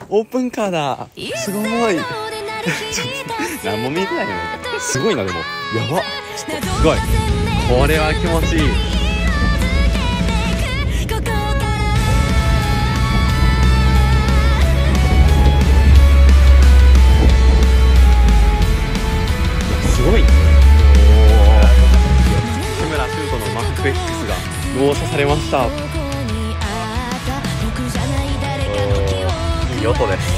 オープンカーだ。すごい。ちょっと何も見えてないよね。すごいな。でもやば。ちょっとすごい。これは気持ちいい。すごいね。志村シュートのマック X が納車されました。いい音です。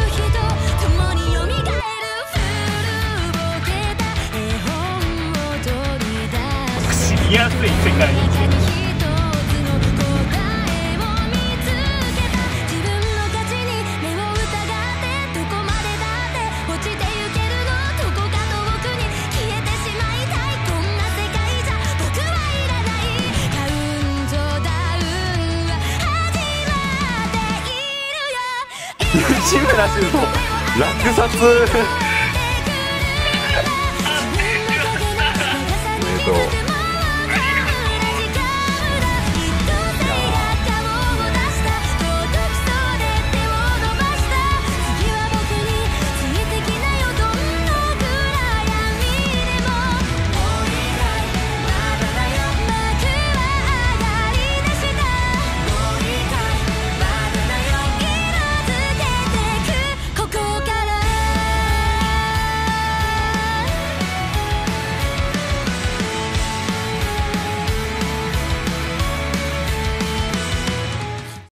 見やすい世界に。 志村シュート落札。おめでとう。